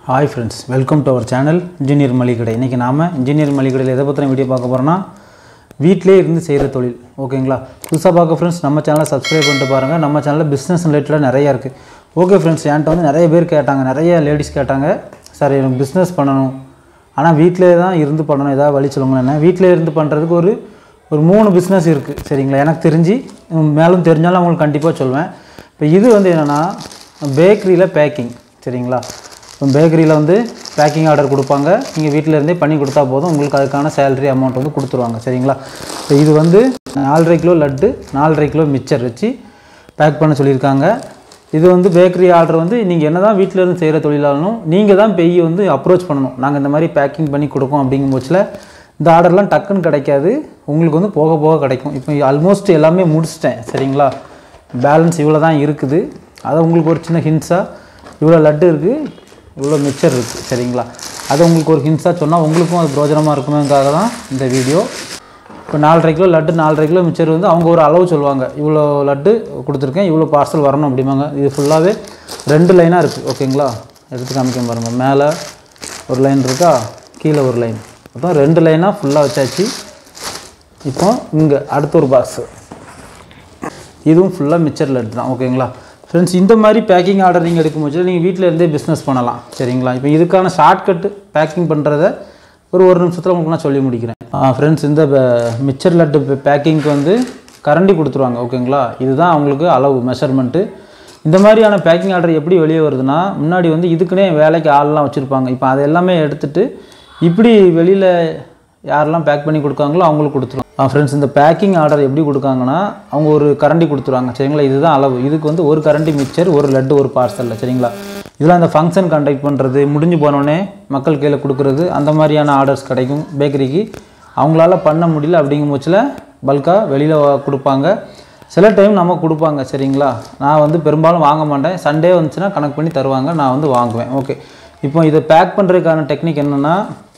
Hi friends, welcome to our channel Engineer Malikadai. இன்னைக்கு நாம Engineer Malikadaiல எதை பத்தின வீடியோ பார்க்க போறோம்னா வீட்லயே இருந்து செய்யற தொழில். ஓகேங்களா? புதுசா பார்க்க फ्रेंड्स நம்ம சேனலை Subscribe பண்ணிட்டு பாருங்க. நம்ம சேனல்ல பிசினஸ் ரிலேட்டடா நிறைய இருக்கு. ஓகே फ्रेंड्स, என்கிட்ட வந்து நிறைய பேர் கேட்டாங்க, நிறைய லேடிஸ் கேட்டாங்க. சார் எனக்கு பிசினஸ் பண்ணனும். ஆனா வீட்லயே தான் இருந்து பண்ணனும். ஏதாவது வழி சொல்லுங்களேன்னா வீட்லயே இருந்து பண்றதுக்கு ஒரு மூணு பிசினஸ் இருக்கு. சரிங்களா? எனக்கு தெரிஞ்சு மேலும் தெரிஞ்சாலும் உங்களுக்கு கண்டிப்பா சொல்வேன். இப்போ இது வந்து என்னன்னா பேக்கரியில பேக்கிங். சரிங்களா? இப்போ பேக்கரியில் வந்து பேக்கிங் ஆர்டர் கொடுப்பாங்க. நீங்கள் வீட்டில் இருந்தே பண்ணி கொடுத்தா போதும், உங்களுக்கு அதுக்கான சேலரி அமௌண்ட் வந்து கொடுத்துருவாங்க. சரிங்களா? இப்போ இது வந்து 4.5 கிலோ லட்டு 4.5 கிலோ மிக்சர் வச்சு பேக் பண்ண சொல்லியிருக்காங்க. இது வந்து பேக்கரி ஆர்டர் வந்து நீங்கள் என்ன தான் வீட்டில் இருந்து செய்கிற தொழிலாளனும் நீங்கள் தான் பெய் வந்து அப்ரோச் பண்ணணும். நாங்கள் இந்த மாதிரி பேக்கிங் பண்ணி கொடுப்போம் அப்படிங்கும் போச்சில் இந்த ஆர்டர்லாம் டக்குன்னு கிடைக்காது, உங்களுக்கு வந்து போக போக கிடைக்கும். இப்போ ஆல்மோஸ்ட் எல்லாமே முடிச்சிட்டேன். சரிங்களா? பேலன்ஸ் இவ்வளோ தான் இருக்குது. அதை உங்களுக்கு ஒரு சின்ன ஹிண்ட்ஸாக இவ்வளோ லட்டு இருக்குது, இவ்வளோ மிக்சர் இருக்குது. சரிங்களா? அது உங்களுக்கு ஒரு ஹிண்ட்ஸாக சொன்னால் உங்களுக்கும் அது பிரோஜனமாக இருக்குமேக்காக தான் இந்த வீடியோ. இப்போ 4.5 கிலோ லட்டு 4.5 கிலோ மிக்சர் வந்து அவங்க ஒரு அளவு சொல்லுவாங்க. இவ்வளோ லட்டு கொடுத்துருக்கேன், இவ்வளோ பார்சல் வரணும் அப்படிம்பாங்க. இது ஃபுல்லாகவே 2 லைனாக இருக்குது. ஓகேங்களா? எடுத்து காமிக்க பாருங்கள். மேலே ஒரு லைன் இருக்கா, கீழே ஒரு லைன், அப்புறம் 2 லைனாக ஃபுல்லாக வச்சாச்சு. இப்போ இங்கே அடுத்த ஒரு பாக்ஸு, இதுவும் ஃபுல்லாக மிக்சர் லட்டு தான். ஓகேங்களா ஃப்ரெண்ட்ஸ்? இந்த மாதிரி பேக்கிங் ஆர்டர் நீங்கள் எடுக்கும்போது நீங்கள் வீட்டில் இருந்தே பிஸ்னஸ் பண்ணலாம். சரிங்களா? இப்போ இதுக்கான ஷார்ட்கட்டு பேக்கிங் பண்ணுறத ஒரு நிமிஷத்தில் உங்களுக்கு நான் சொல்லி முடிக்கிறேன். ஃப்ரெண்ட்ஸ், இந்த மிக்சர் லட்டு பேக்கிங்க்கு வந்து கரண்டி கொடுத்துருவாங்க. ஓகேங்களா? இதுதான் அவங்களுக்கு அளவு மெஷர்மெண்ட்டு. இந்த மாதிரியான பேக்கிங் ஆர்டர் எப்படி வெளியே வருதுன்னா, முன்னாடி வந்து இதுக்குன்னே வேலைக்கு ஆள்லாம் வச்சுருப்பாங்க. இப்போ அது எல்லாமே எடுத்துகிட்டு இப்படி வெளியில் யாரெல்லாம் பேக் பண்ணி கொடுக்காங்களோ அவங்களுக்கு கொடுத்துருவாங்க. ஃப்ரெண்ட்ஸ், இந்த பேக்கிங் ஆர்டர் எப்படி கொடுக்காங்கன்னா அவங்க ஒரு கரண்டி கொடுத்துருவாங்க. சரிங்களா? இதுதான் அளவு. இதுக்கு வந்து ஒரு கரண்டி மிக்சர், ஒரு லட்டு, ஒரு பார்சலில். சரிங்களா? இதெல்லாம் இந்த ஃபங்க்ஷன் கண்டக்ட் பண்ணுறது, முடிஞ்சு போனோடனே மக்கள் கையில் கொடுக்குறது, அந்த மாதிரியான ஆர்டர்ஸ் கிடைக்கும் பேக்கரிக்கு. அவங்களால பண்ண முடியல அப்படிங்கும் போச்சில் பல்காக வெளியில் கொடுப்பாங்க. சில டைம் நம்ம கொடுப்பாங்க. சரிங்களா? நான் வந்து பெரும்பாலும் வாங்க மாட்டேன். சண்டே வந்துச்சுன்னா கணக்கு பண்ணி தருவாங்க, நான் வந்து வாங்குவேன். ஓகே, இப்போ இதை பேக் பண்ணுறதுக்கான டெக்னிக் என்னென்னா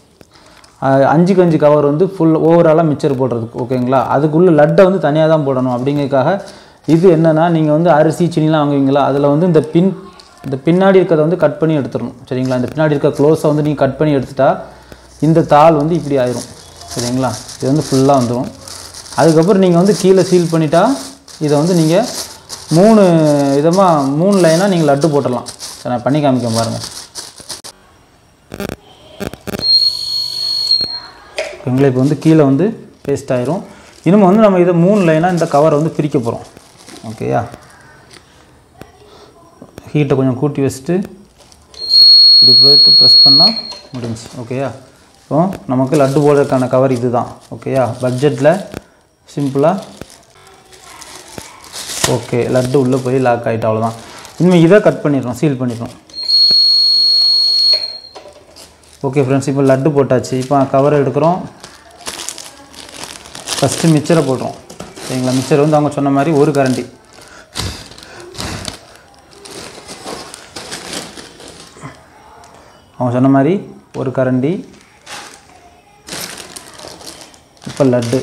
5க்கு 5 கவர் வந்து ஃபுல் ஓவராலாக மிக்சர் போடுறதுக்கு. ஓகேங்களா? அதுக்குள்ளே லட்டை வந்து தனியாக தான் போடணும். அப்படிங்கிறதுக்காக இது என்னென்னா, நீங்கள் வந்து அரிசி சீனிலாம் வாங்குவீங்களா, அதில் வந்து இந்த பின்னாடி இருக்கிறத வந்து கட் பண்ணி எடுத்துடணும். சரிங்களா? இந்த பின்னாடி இருக்க க்ளோஸை வந்து நீங்கள் கட் பண்ணி எடுத்துட்டா இந்த தாள் வந்து இப்படி ஆயிரும். சரிங்களா? இது வந்து ஃபுல்லாக வந்துடும். அதுக்கப்புறம் நீங்கள் வந்து கீழே சீல் பண்ணிட்டா இதை வந்து நீங்கள் 3 விதமாக 3 லைனாக நீங்கள் லட்டு போட்டுடலாம். சரி, நான் பண்ணி காமிக்க பாருங்கள். எங்களை இப்போ வந்து கீழே வந்து பேஸ்ட் ஆயிரும். இனிமேல் வந்து நம்ம இதை 3 லைனாக இந்த கவரை வந்து பிரிக்க போகிறோம். ஓகேயா? ஹீட்டை கொஞ்சம் கூட்டி வச்சுட்டு இப்படி ப்ரெஸ் பண்ணால் முடிஞ்சு. ஓகேயா? இப்போ நமக்கு லட்டு போடுறதுக்கான கவர் இது தான். ஓகேயா? பட்ஜெட்டில் சிம்பிளாக. ஓகே, லட்டு உள்ளே போய் லாக் ஆகிட்டு, அவ்வளோதான். இனிமேல் இதை கட் பண்ணிடுறோம், சீல் பண்ணிடுறோம். ஓகே ஃப்ரெண்ட்ஸ், இப்போ லட்டு போட்டாச்சு. இப்போ கவர் எடுக்கிறோம். ஃபஸ்ட்டு மிக்சரை போடுறோம். சரிங்களா? மிக்சர் வந்து அவங்க சொன்ன மாதிரி ஒரு கரண்டி. அவங்க சொன்ன மாதிரி ஒரு கரண்டி. இப்போ லட்டு.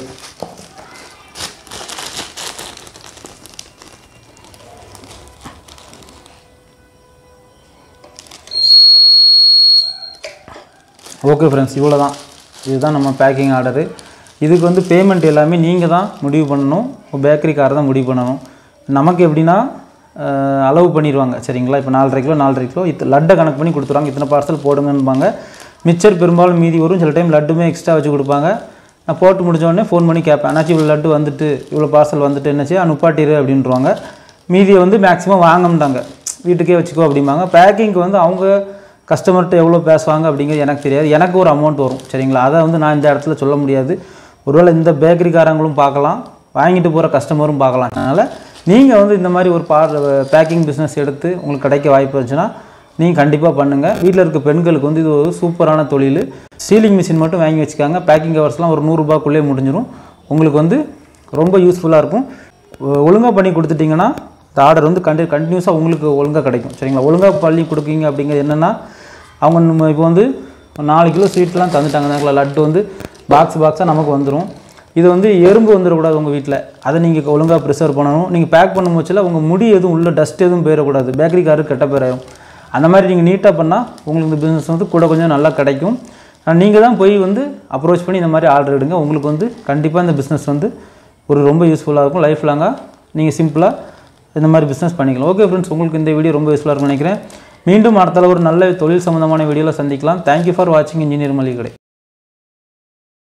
ஓகே ஃப்ரெண்ட்ஸ், இவ்வளோ தான். இதுதான் நம்ம பேக்கிங் ஆர்டரு. இதுக்கு வந்து பேமெண்ட் எல்லாமே நீங்கள் தான் முடிவு பண்ணணும். பேக்கரிக்காரர் தான் முடிவு பண்ணணும். நமக்கு எப்படின்னா அளவு பண்ணிடுவாங்க. சரிங்களா? இப்போ 4.5 கிலோ லட்டை கணக்கு பண்ணி கொடுத்துருவாங்க. இத்தனை பார்சல் போடுங்கன்பாங்க. மிக்சர் பெரும்பாலும் மீதி வரும். சில டைம் லட்டுமே எக்ஸ்ட்ரா வச்சு கொடுப்பாங்க. நான் போட்டு முடித்தோடனே ஃபோன் பண்ணி கேட்பேன், என்னாச்சு இவ்வளோ லட்டு வந்துட்டு, இவ்வளோ பார்சல் வந்துட்டு, என்னாச்சு அனுப்பாட்டிரு அப்படின்ட்டுருவாங்க. மீதியை வந்து மேக்ஸிமம் வாங்க மாட்டாங்க, வீட்டுக்கே வச்சுக்கோ அப்படிம்பாங்க. பேக்கிங்க்கு வந்து அவங்க கஸ்டமர்கிட்ட எவ்வளோ பேசுவாங்க அப்படிங்கிறது எனக்கு தெரியாது. எனக்கு ஒரு அமௌண்ட் வரும். சரிங்களா? அதை வந்து நான் இந்த இடத்துல சொல்ல முடியாது. ஒருவேளை இந்த பேக்கரிக்காரங்களும் பார்க்கலாம், வாங்கிட்டு போகிற கஸ்டமரும் பார்க்கலாம். அதனால் நீங்கள் வந்து இந்த மாதிரி ஒரு பேக்கிங் பிஸ்னஸ் எடுத்து உங்களுக்கு கிடைக்க வாய்ப்பு இருந்துச்சுன்னா நீங்கள் கண்டிப்பாக பண்ணுங்கள். வீட்டில் இருக்க பெண்களுக்கு வந்து இது ஒரு சூப்பரான தொழில். சீலிங் மிஷின் மட்டும் வாங்கி வச்சுக்காங்க. பேக்கிங் கவர்ஸ்லாம் ஒரு 100 ரூபாய்க்குள்ளே முடிஞ்சிடும். உங்களுக்கு வந்து ரொம்ப யூஸ்ஃபுல்லாக இருக்கும். ஒழுங்காக பண்ணி கொடுத்துட்டிங்கன்னா இந்த ஆர்டர் வந்து கண்டினியூஸாக உங்களுக்கு ஒழுங்காக கிடைக்கும். சரிங்களா? ஒழுங்காக பண்ணி கொடுக்குங்க அப்படிங்கிறது என்னென்னா, அவங்க இப்போ வந்து 4 கிலோ ஸ்வீட்லாம் தந்துட்டாங்க. லட்டு வந்து பாக்ஸாக நமக்கு வந்துடும். இது வந்து எறும்பு வந்துடக்கூடாது உங்கள் வீட்டில். அதை நீங்கள் ஒழுங்காக ப்ரிசர்வ் பண்ணணும். நீங்கள் பேக் பண்ணும் போச்சில் உங்கள் முடி எதுவும் உள்ள டஸ்ட் எதுவும் போயிடக்கூடாது. பேக்கரிக்காரருக்கு கெட்ட பேர் ஆகும். அந்த மாதிரி நீங்கள் நீட்டாக பண்ணால் உங்களுக்கு இந்த பிஸ்னஸ் வந்து கூட கொஞ்சம் நல்லா கிடைக்கும். நீங்கள் தான் போய் வந்து அப்ரோச் பண்ணி இந்த மாதிரி ஆர்டர் எடுங்க. உங்களுக்கு வந்து கண்டிப்பாக இந்த பிஸ்னஸ் வந்து ஒரு ரொம்ப யூஸ்ஃபுல்லாக இருக்கும். லைஃப் லாங்காக நீங்கள் சிம்பிளாக இந்த மாதிரி பிஸ்னஸ் பண்ணிக்கலாம். ஓகே ஃப்ரெண்ட்ஸ், உங்களுக்கு இந்த வீடியோ ரொம்ப யூஸ்ஃபுல்லாக இருக்கும்னு நினைக்கிறேன். மீண்டும் அடுத்த ஒரு நல்ல தொழில் சம்மந்தமான வீடியோவில் சந்திக்கலாம். தேங்க்யூ ஃபார் வாட்சிங் இன்ஜினியர் மளிகை கடை.